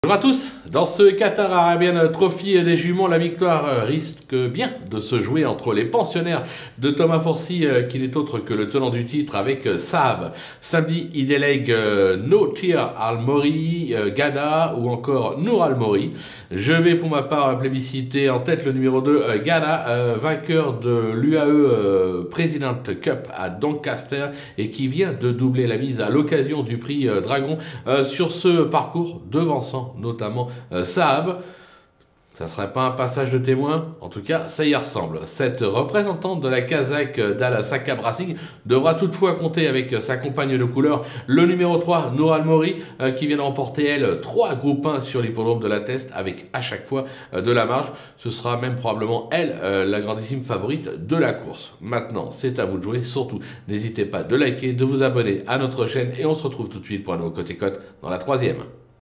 Bonjour à tous, dans ce Qatar Arabian Trophy des juments, la victoire risque bien de se jouer entre les pensionnaires de Thomas Forcy, qui n'est autre que le tenant du titre, avec Saab. Samedi, il délègue Notir Al-Mori, Gada ou encore Nour Al-Mori. Je vais pour ma part plébisciter en tête le numéro 2, Gada, vainqueur de l'UAE President Cup à Doncaster et qui vient de doubler la mise à l'occasion du prix Dragon sur ce parcours, devançant notamment Saab. Ça ne serait pas un passage de témoin? En tout cas, ça y ressemble. Cette représentante de la Kazakh d'Al Sakab Racing devra toutefois compter avec sa compagne de couleur, le numéro 3, Nour Al-Mori, qui vient de remporter, elle, 3 groupes 1 sur l'hippodrome de la Teste, avec à chaque fois de la marge. Ce sera même probablement, elle, la grandissime favorite de la course. Maintenant, c'est à vous de jouer. Surtout, n'hésitez pas de liker, de vous abonner à notre chaîne, et on se retrouve tout de suite pour un nouveau Côté Cote dans la 3e.